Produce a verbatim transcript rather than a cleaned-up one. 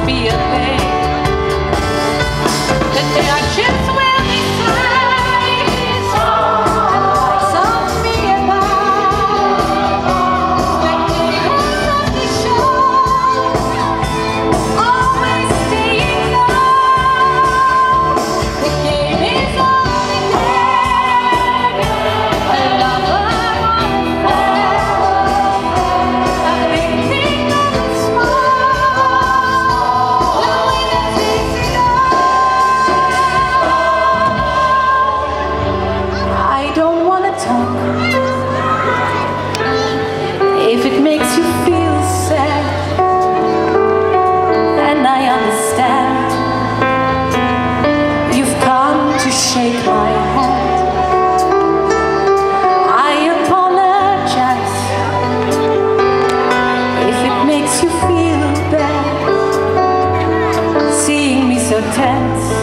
be a thing. That there are chips where we slide and lights of me above. That they have the show, always staying low. The game is only there, a lover or a big thing and small, the way that takes it all. I don't wanna talk if it makes you feel sad, and I understand. You've come to shake my hand. I apologize if it makes you feel bad, seeing me so tense.